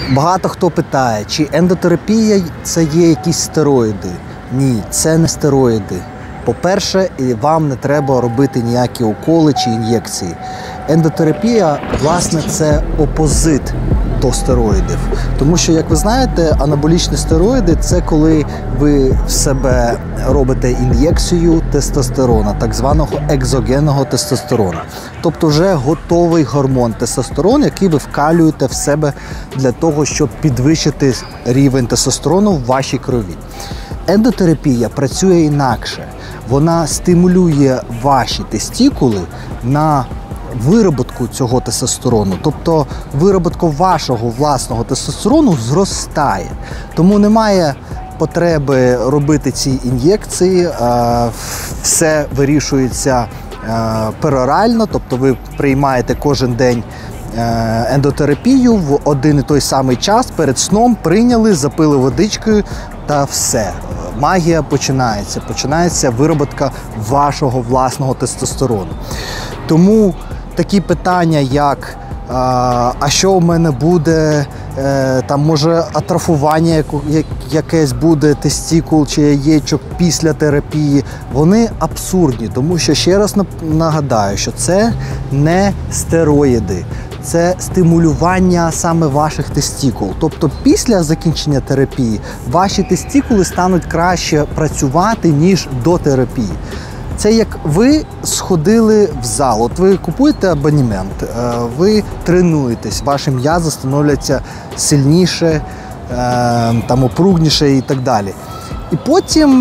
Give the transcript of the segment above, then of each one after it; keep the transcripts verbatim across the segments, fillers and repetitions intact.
Багато хто питає, чи ендотерапія – це є якісь стероїди. Ні, це не стероїди. По-перше, вам не треба робити ніякі уколи чи ін'єкції. Ендотерапія, власне, це опозит до стероїдів. Тому що, як ви знаєте, анаболічні стероїди – це коли ви в себе робите ін'єкцію тестостерона, так званого екзогенного тестостерону. Тобто вже готовий гормон тестостерон, який ви вкалюєте в себе для того, щоб підвищити рівень тестостерону в вашій крові. Ендотерапія працює інакше. Вона стимулює ваші тестикули на вироботку цього тестостерону. Тобто вироботка вашого власного тестостерону зростає. Тому немає потреби робити ці ін'єкції. Все вирішується перорально, тобто ви приймаєте кожен день ендотерапію в один і той самий час, перед сном прийняли, запили водичкою та все. Магія починається. Починається вироботка вашого власного тестостерону. Тому такі питання, як а що в мене буде, там може атрофування якесь буде тестикул чи яєчок після терапії, вони абсурдні, тому що, ще раз нагадаю, що це не стероїди. Це стимулювання саме ваших тестикул. Тобто після закінчення терапії ваші тестикули стануть краще працювати, ніж до терапії. Це як ви сходили в зал, от ви купуєте абонемент, ви тренуєтесь, ваші м'язи становляться сильніше, там, опругніше і так далі. І потім,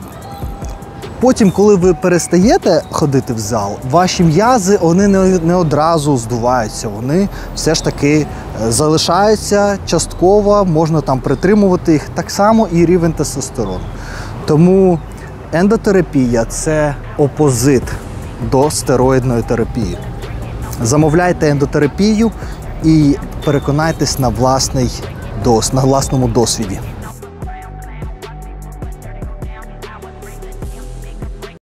потім, коли ви перестаєте ходити в зал, ваші м'язи вони не одразу здуваються, вони все ж таки залишаються частково, можна там притримувати їх, так само і рівень тестостерону. Тому ендотерапія – це опозит до стероїдної терапії. Замовляйте ендотерапію і переконайтесь на власний, на власному досвіді.